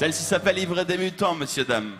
Celle-ci s'appelle Ivre des mutants, messieurs, dames.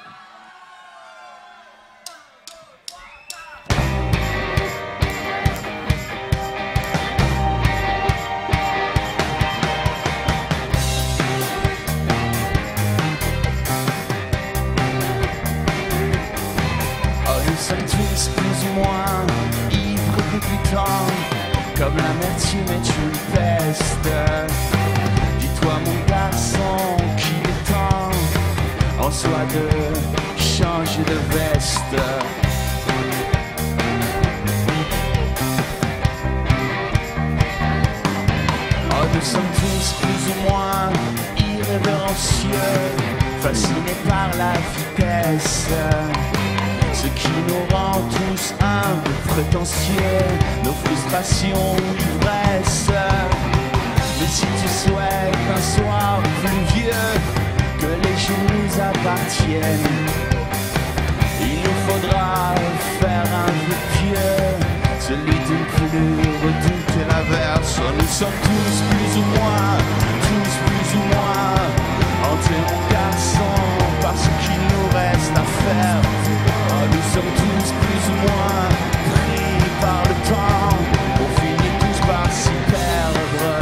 Nous sommes tous plus ou moins ivres depuis tant, comme l'amertume est une peste. Dis-toi mon garçon qu'il est temps en soi de changer de veste. Oh, nous sommes tous plus ou moins irrévérencieux, fascinés par la vitesse, ce qui nous rend tous un peu prétentieux, nos frustrations ou l'ivresse. Mais si tu souhaites un soir pluvieux, que les jours nous appartiennent, il nous faudra faire un vœu pieux, celui de ne plus redouter l'averse. Nous sommes tous plus ou moins hantés mon garçon par ce qu'il nous reste à faire. Nous sommes tous plus ou moins pris par le temps, on finit tous par s'y perdre.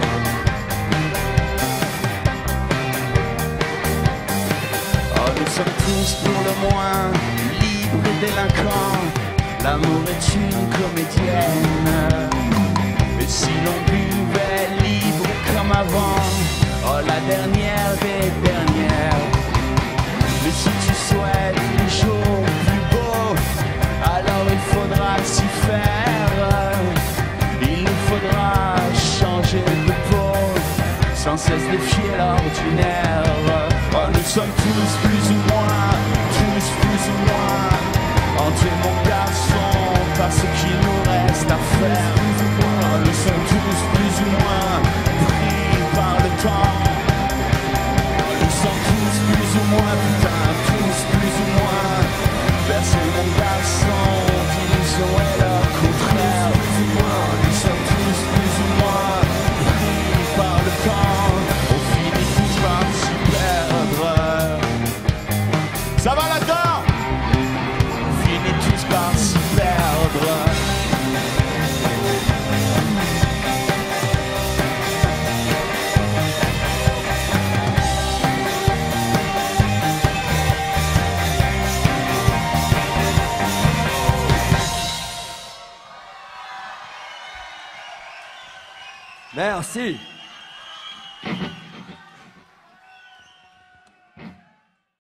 Nous sommes tous pour le moins libres et délinquants, l'amour est une comédienne. Et si l'on buvait libre comme avant, oh la dernière des dernières. Mais si tu souhaites les jours plus beaux, alors il faudra s'y faire. Il nous faudra changer de peau, sans cesse défier l'ordinaire. Oh, nous sommes tous plus ou moins hantés mon garçon par ce qu'il nous reste à faire. Oh, nous sommes tous plus ou moins pris par le temps. Nous sommes tous plus ou moins, putain, tous plus ou moins bercés mon garçon d'illusion et leur contraire. Nous sommes tous plus ou moins pris par le temps, on finit tous par s'y perdre. Ça va là-dedans? On finit tous par s'y perdre. Merci.